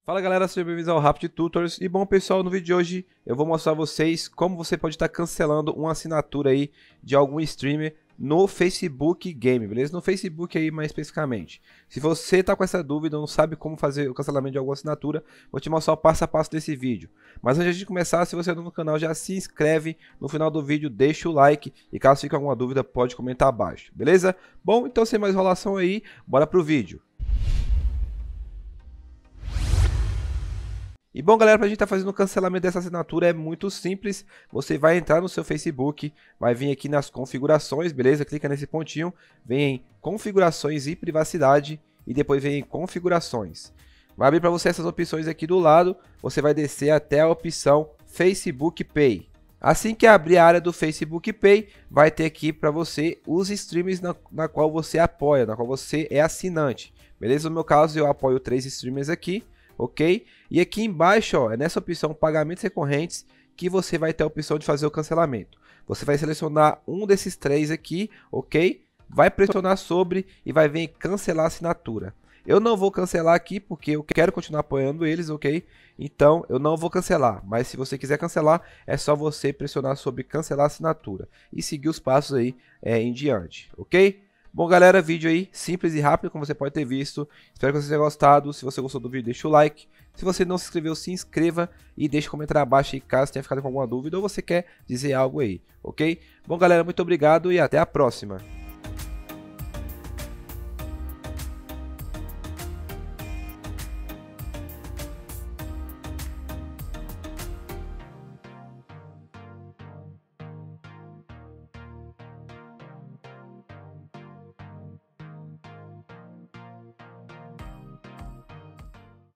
Fala galera, sejam bem-vindos ao Rapid Tutors. E bom pessoal, no vídeo de hoje eu vou mostrar a vocês como você pode estar cancelando uma assinatura aí de algum streamer no Facebook Game, beleza? No Facebook aí mais especificamente. Se você tá com essa dúvida, não sabe como fazer o cancelamento de alguma assinatura, vou te mostrar o passo a passo desse vídeo. Mas antes de começar, se você é novo no canal, já se inscreve, no final do vídeo deixa o like e caso fique alguma dúvida pode comentar abaixo, beleza? Bom, então sem mais enrolação aí, bora pro vídeo. E bom galera, para a gente estar fazendo o cancelamento dessa assinatura é muito simples. Você vai entrar no seu Facebook, vai vir aqui nas configurações, beleza? Clica nesse pontinho, vem em configurações e privacidade e depois vem em configurações. Vai abrir para você essas opções aqui do lado, você vai descer até a opção Facebook Pay. Assim que abrir a área do Facebook Pay, vai ter aqui para você os streamers na qual você apoia, na qual você é assinante. Beleza? No meu caso eu apoio 3 streamers aqui. Ok? E aqui embaixo, ó, é nessa opção pagamentos recorrentes que você vai ter a opção de fazer o cancelamento. Você vai selecionar um desses 3 aqui, ok? Vai pressionar sobre e vai vir cancelar a assinatura. Eu não vou cancelar aqui porque eu quero continuar apoiando eles, ok? Então eu não vou cancelar, mas se você quiser cancelar, é só você pressionar sobre cancelar a assinatura e seguir os passos aí em diante, ok? Bom galera, vídeo aí simples e rápido como você pode ter visto, espero que você tenha gostado. Se você gostou do vídeo deixa o like, se você não se inscreveu se inscreva e deixa um comentário abaixo aí caso tenha ficado com alguma dúvida ou você quer dizer algo aí, ok? Bom galera, muito obrigado e até a próxima.